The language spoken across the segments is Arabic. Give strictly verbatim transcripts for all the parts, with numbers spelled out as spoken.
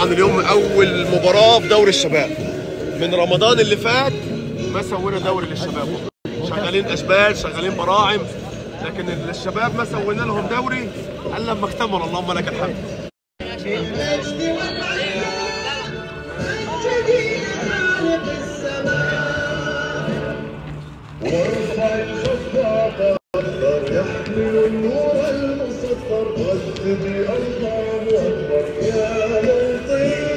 طبعا اليوم اول مباراه في دوري الشباب من رمضان اللي فات. ما سوينا دوري للشباب، شغالين اشبال شغالين براعم، لكن الشباب ما سوينا لهم دوري الا لما اكتمل. اللهم لك الحمد. وارفع الخفاق يحمل النور المسطر والذي الله اكبر يا لطيف.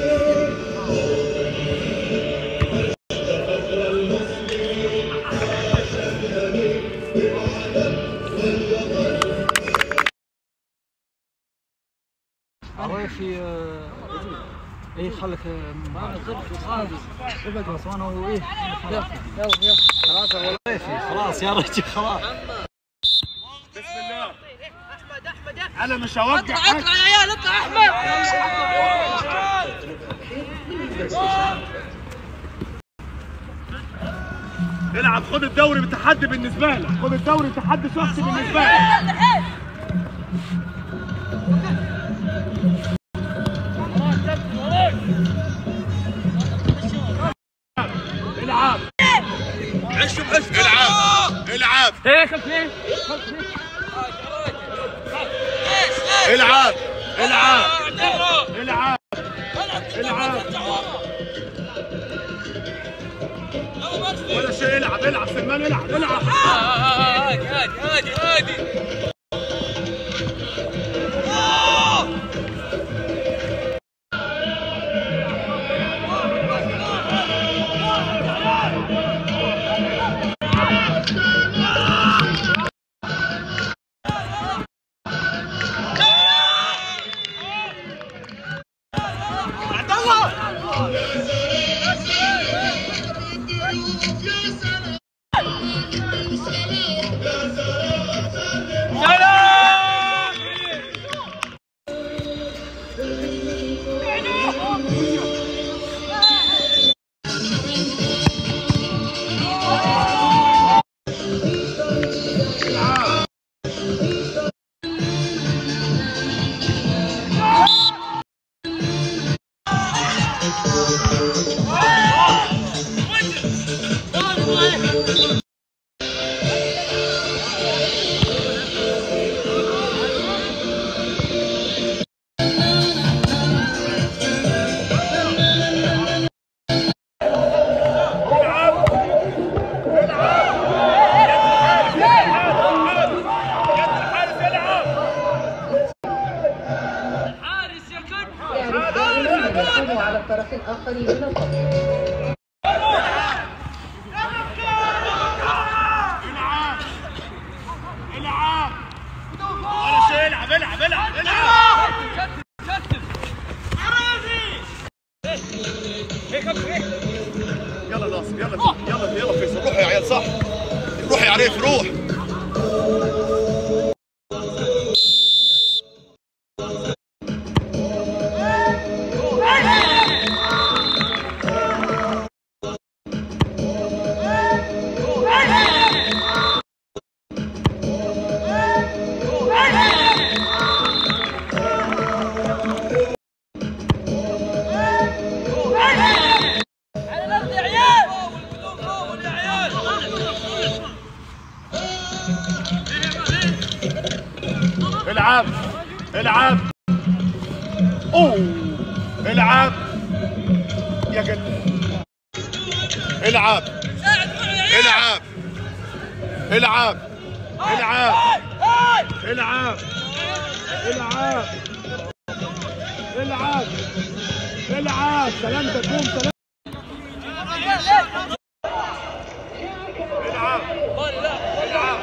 عرفي ايه خلك ما خالص ابعد وانا وايه خلاص والله خلاص يا رجل خلاص. بسم الله. احمد احمد انا مش هوقع. اطلع اطلع يا عيال اطلع احمد. العب. خد الدوري بتحدي بالنسبه لك، خد الدوري تحدي شخصي بالنسبه لك. العب. عش بعش. العب العب. ايه خلف ليه؟ العب العب العب العب. ولا شيء. العب العب سلمان. العب العب. هادي هادي هادي. على الطرف الآخر من الخط. العب العب. ولا شيء. العب العب العب العب. يلا ناصر يلا يلا يلا فيصل. روح يا عيال. صح روح يا عريف روح. العب العب. اوه العب يا قلبي. العب العب العب العب العب العب العب العب. سلامتك قوم. سلام. العب العب.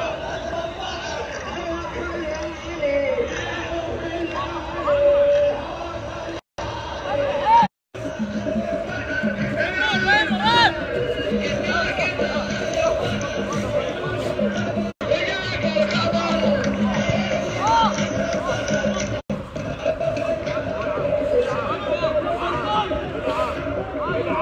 العب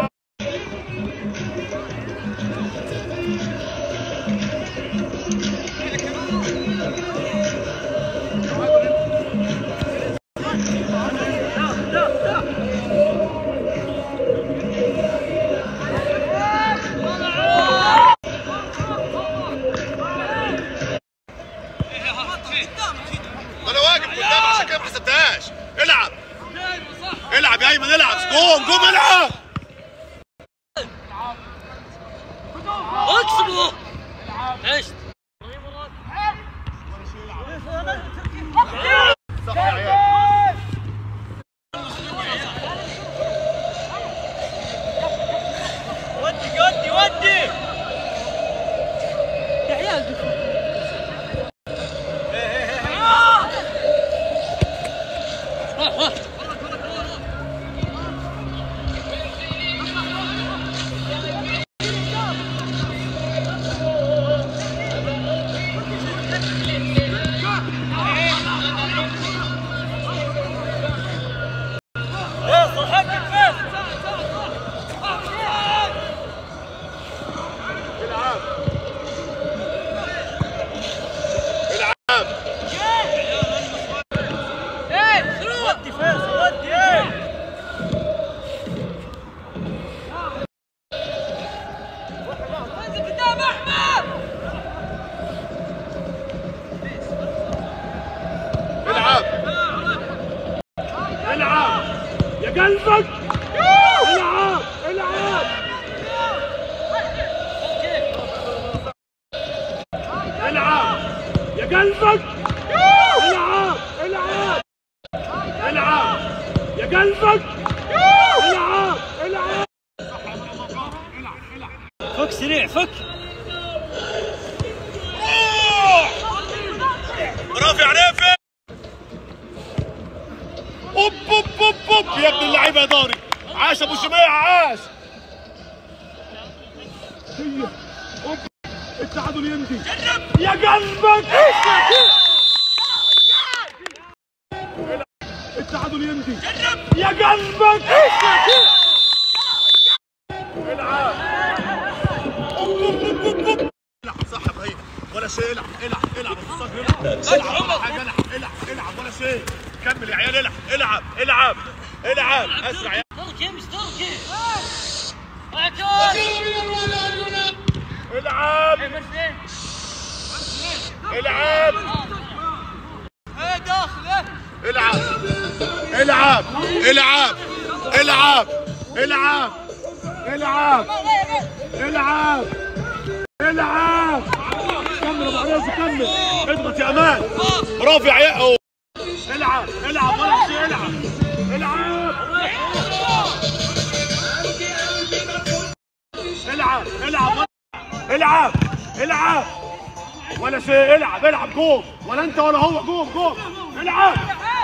ما انا واقف قدام عشان كده ما حسبتهاش. العب العب يا ايمن، العب قوم قوم العب. اكسبوا عشت صح يا عيال. ودي ودي ودي يا عيال. قلبك العب العب العب يا قلبك العب العب العب يا قلبك العب العب. فك سريع فك. رافع رافع. اوب اوب اوب اوب يا ابن اللعيبه يا داري. عاش ابو جماعه عاش. هي اوب التعادل يمضي يا قلبك. التعادل يمضي يا قلبك. العب العب صح يا ابراهيم ولا شيء. العب العب العب العب حاجه. العب العب العب ولا شيء. كمل يا عيال. العب العب العب العب اسرع يا تركي مش تركي. العب العب ايه داخله. العب العب العب العب العب العب العب العب. كمل ابو عريس كمل. اضغط يا امان. رافع يا العب العب ولا شيء. العب العب العب العب العب العب ولا شيء. العب العب جول. ولا انت ولا هو جول جول. العب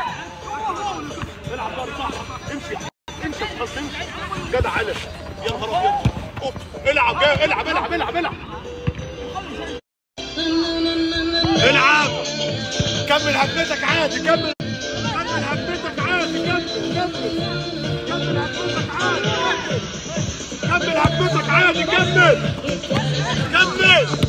العب داري صح. امشي امشي بس امشي. جدع علي يا نهار ابيض. اوف العب العب العب العب العب العب. كمل هجمتك عادي. كمل كمل هجمتك عادي. كمل كمل كمل هجمتك عادي. كمل هجمتك عادي. كمل كمل